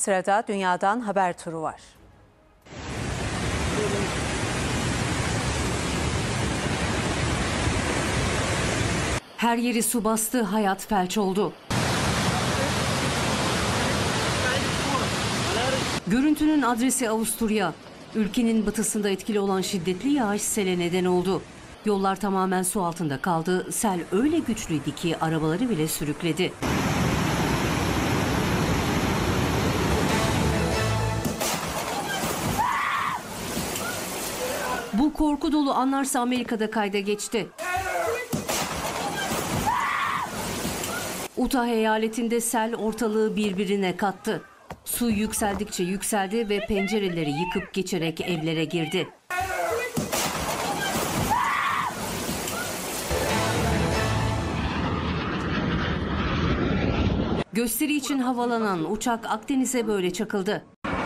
Sırada dünyadan haber turu var. Her yeri su bastı, hayat felç oldu. Görüntünün adresi Avusturya. Ülkenin batısında etkili olan şiddetli yağış sele neden oldu. Yollar tamamen su altında kaldı. Sel öyle güçlüydü ki arabaları bile sürükledi. Bu korku dolu anlarsa Amerika'da kayda geçti. Utah eyaletinde sel ortalığı birbirine kattı. Su yükseldikçe yükseldi ve pencereleri yıkıp geçerek evlere girdi. Gösteri için havalanan uçak Akdeniz'e böyle çakıldı.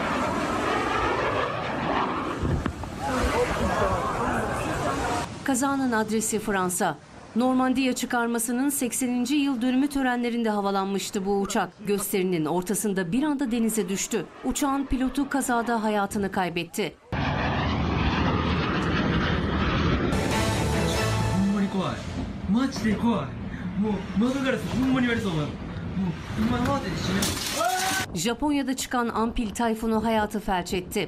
Kazanın adresi Fransa. Normandiya çıkarmasının 80. yıl dönümü törenlerinde havalanmıştı bu uçak. Gösterinin ortasında bir anda denize düştü. Uçağın pilotu kazada hayatını kaybetti. Japonya'da çıkan Ampil tayfunu hayatı felç etti.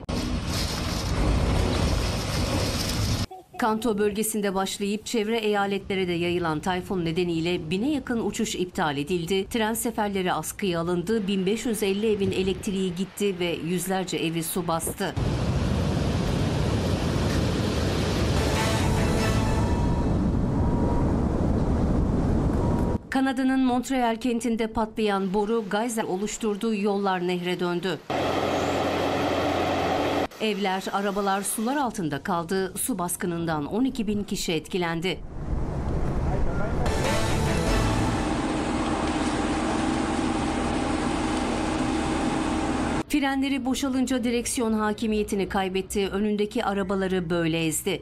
Kanto bölgesinde başlayıp çevre eyaletlere de yayılan tayfun nedeniyle 1000'e yakın uçuş iptal edildi. Tren seferleri askıya alındı. 1550 evin elektriği gitti ve yüzlerce evi su bastı. Kanada'nın Montreal kentinde patlayan boru gayzer oluşturduğu yollar nehre döndü. Evler, arabalar sular altında kaldı. Su baskınından 12.000 kişi etkilendi. Frenleri boşalınca direksiyon hakimiyetini kaybetti. Önündeki arabaları böyle ezdi.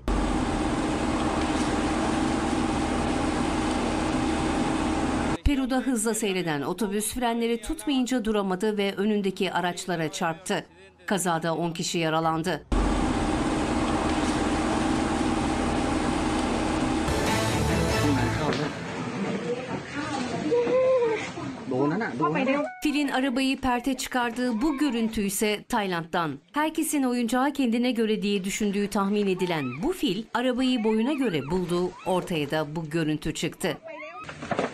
Peru'da hızla seyreden otobüs frenleri tutmayınca duramadı ve önündeki araçlara çarptı. Kazada 10 kişi yaralandı. Filin arabayı perte çıkardığı bu görüntü ise Tayland'dan. Herkesin oyuncağı kendine göre diye düşündüğü tahmin edilen bu fil arabayı boyuna göre buldu. Ortaya da bu görüntü çıktı.